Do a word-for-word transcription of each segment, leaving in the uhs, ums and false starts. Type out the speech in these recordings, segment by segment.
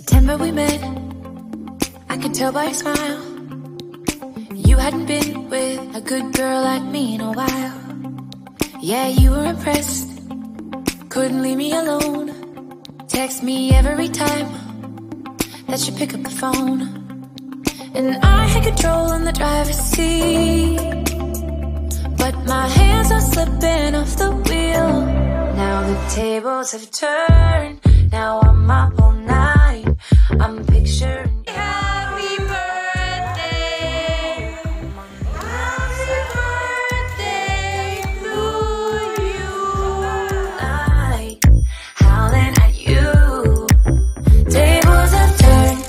September we met, I could tell by your smile. You hadn't been with a good girl like me in a while. Yeah, you were impressed, couldn't leave me alone. Text me every time that you pick up the phone. And I had control in the driver's seat, but my hands are slipping off the wheel. Now the tables have turned, now I'm up all night. I'm picturing happy birthday, happy birthday to you. Night, howling at you. Tables have turned,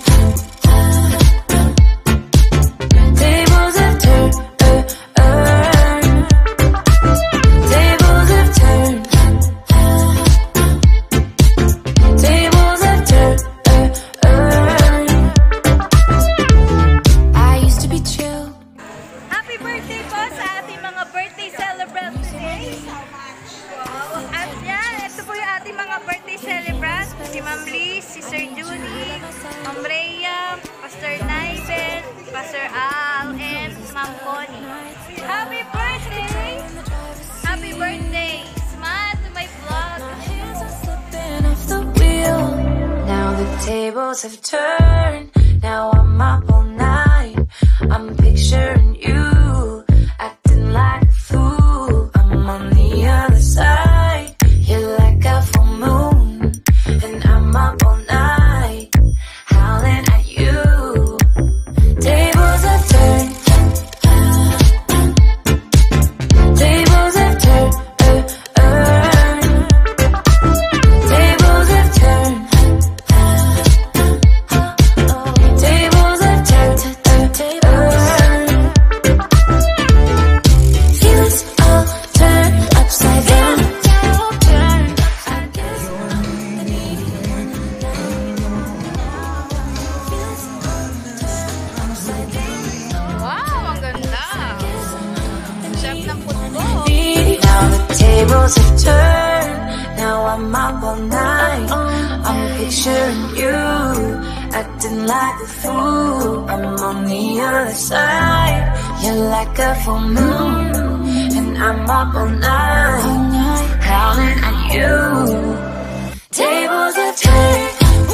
tables have turned, uh, uh. Tables have turned, tables have turned. Si Ma'am Liz, si Sir Judy, Ma'am Rhea, Pastor Naivel, Pastor Al, and Ma'am Connie. Happy birthday! Happy birthday! Smile to my vlog! Now the tables have turned, now I'm up all night. I'm picturing you, acting like a fool. I'm on the other side, you're like a full moon. And I'm up all night, howling at you. Tables have turned, tables have turned, uh, uh. Tables have turned, tables have turned, uh, uh. Feelings all turned upside down. Now the tables have turned, now I'm up all night. I'm picturing you, acting like a fool. I'm on the other side, you're like a full moon. And I'm up all night, howling at you. Tables have turned,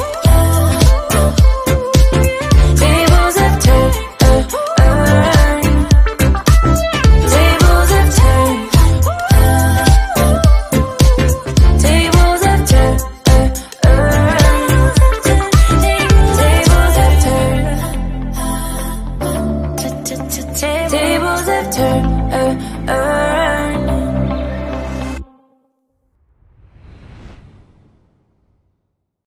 tables have turned, uh, uh. Tables have turned, uh, uh.